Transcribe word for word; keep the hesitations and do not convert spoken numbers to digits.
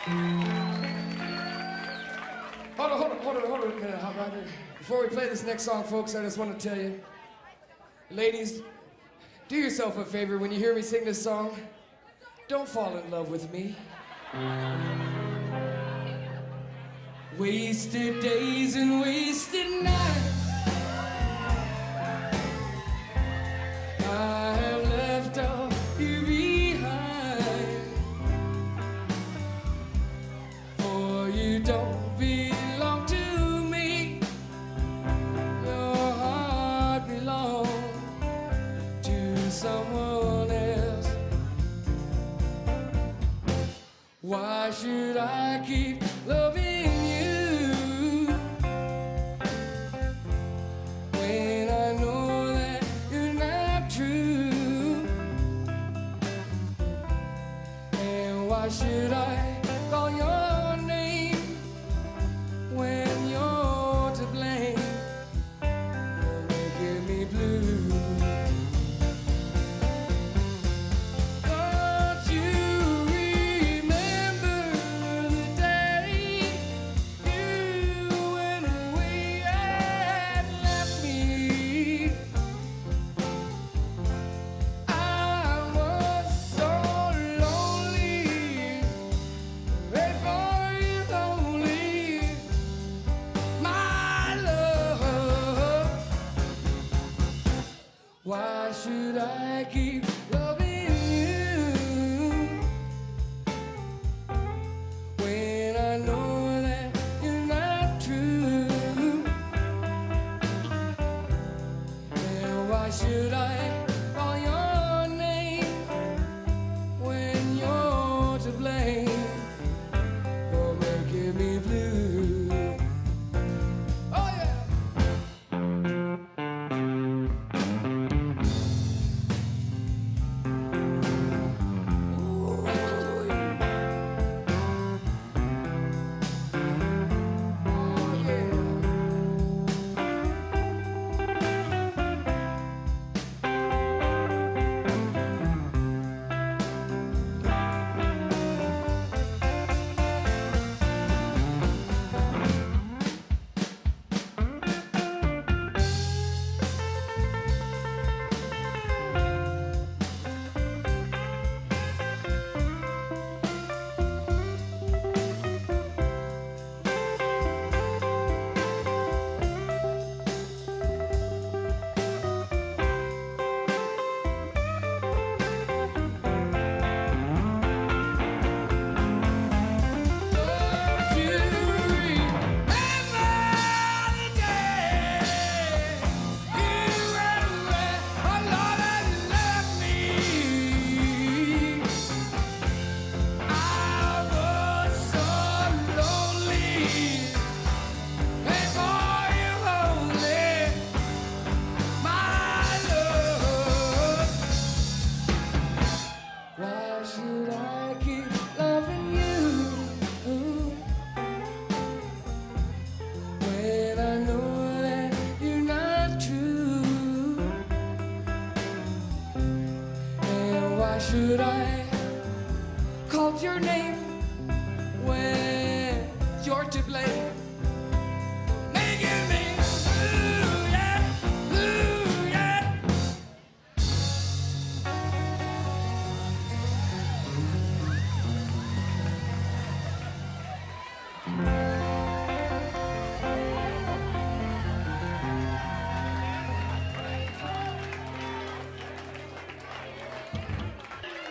Hold on, hold on, hold on, hold on a minute. How about it? Before we play this next song, folks, I just want to tell you, ladies, do yourself a favor when you hear me sing this song. Don't fall in love with me. Wasted days and wasted nights I have left all you behind. For you don't belong to me. Your heart belongs to someone else. Why should I keep loving you when I know that you're not true? And why should I call your name when you're to blame for making me blue? Why should I keep loving you when I know that you're not true? And why should I call your name when you're to blame for making me blue? Oh yeah! Should I call your name when you're to blame? Making me blue, yeah, blue, yeah.